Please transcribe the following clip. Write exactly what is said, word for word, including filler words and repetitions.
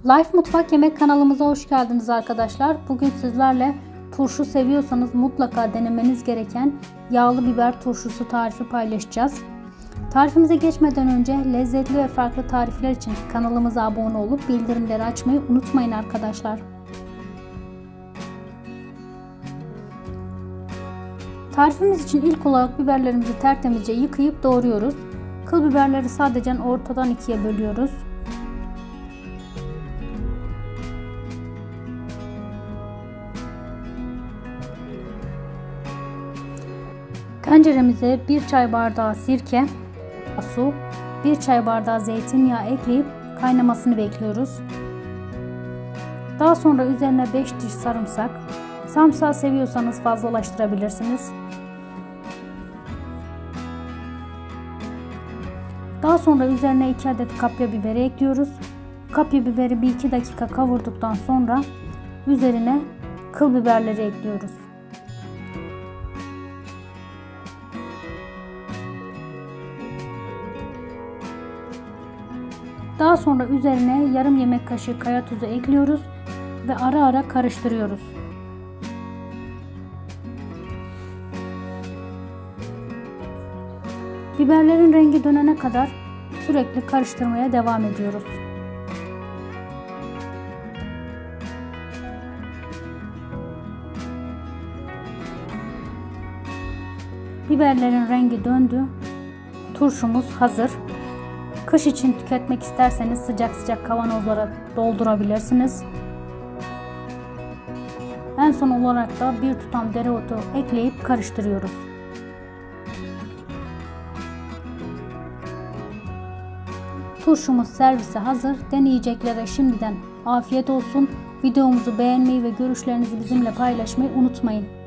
Life Mutfak Yemek kanalımıza hoş geldiniz arkadaşlar. Bugün sizlerle turşu seviyorsanız mutlaka denemeniz gereken yağlı biber turşusu tarifi paylaşacağız. Tarifimize geçmeden önce lezzetli ve farklı tarifler için kanalımıza abone olup bildirimleri açmayı unutmayın arkadaşlar. Tarifimiz için ilk olarak biberlerimizi tertemizce yıkayıp doğruyoruz. Kıl biberleri sadece ortadan ikiye bölüyoruz. Tenceremize bir çay bardağı sirke, su, bir çay bardağı zeytinyağı ekleyip kaynamasını bekliyoruz. Daha sonra üzerine beş diş sarımsak, sarımsağı seviyorsanız fazlalaştırabilirsiniz. Daha sonra üzerine iki adet kapya biberi ekliyoruz. Kapya biberi bir iki dakika kavurduktan sonra üzerine kıl biberleri ekliyoruz. Daha sonra üzerine yarım yemek kaşığı kaya tuzu ekliyoruz ve ara ara karıştırıyoruz. Biberlerin rengi dönene kadar sürekli karıştırmaya devam ediyoruz. Biberlerin rengi döndü. Turşumuz hazır. Kış için tüketmek isterseniz sıcak sıcak kavanozlara doldurabilirsiniz. En son olarak da bir tutam dereotu ekleyip karıştırıyoruz. Turşumuz servise hazır. Deneyeceklere şimdiden afiyet olsun. Videomuzu beğenmeyi ve görüşlerinizi bizimle paylaşmayı unutmayın.